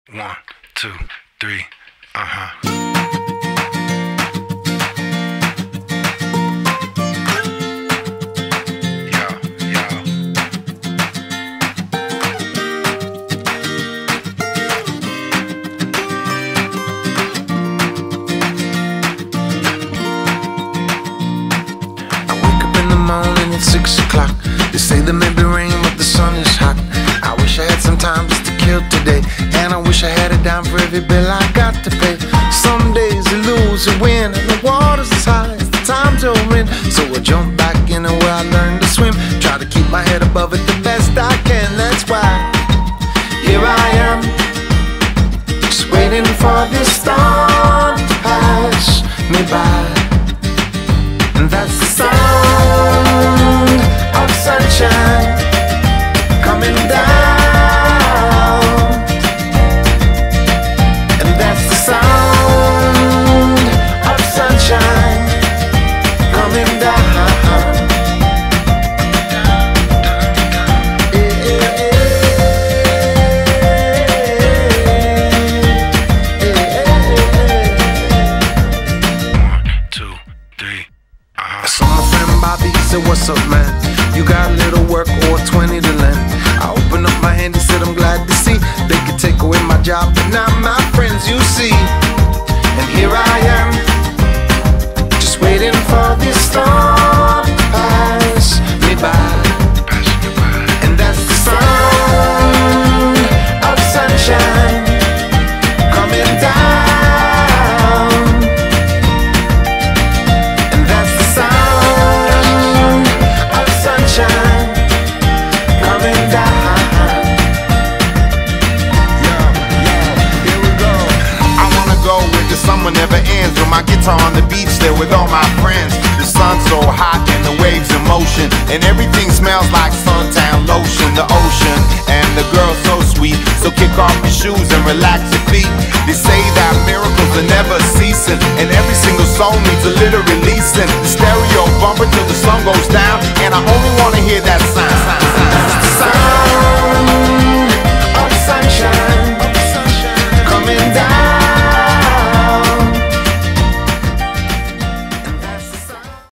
1, 2, 3, uh-huh. Morning at 6 o'clock. They say there may be rain, but the sun is hot. I wish I had some time just to kill today, and I wish I had a dime for every bill I got to pay. Some days you lose, you win, and the water's as high as the times you're in. So I jump back in where I learned to swim, try to keep my head above it the best I can. That's why here I am, just waiting for this storm to pass me by. And that's the sound of sunshine coming down. And that's the sound of sunshine coming down. Uh-huh. I saw my friend Bobby, he said, what's up, man? You got a little work or 20 to lend? I opened up my hand, he said, I'm glad to see they could take away my job, but not my friends, you see. And here I am, just waiting for this storm to pass me by. And that's the sound of sunshine coming down. Summer never ends with my guitar on the beach there with all my friends. The sun's so hot and the waves in motion, and everything smells like suntan lotion. The ocean and the girl so sweet, so kick off your shoes and relax your feet. They say that miracles are never ceasing, and every single song needs a little releasing. The stereo bumper till the sun goes down, and I only wanna hear that sound.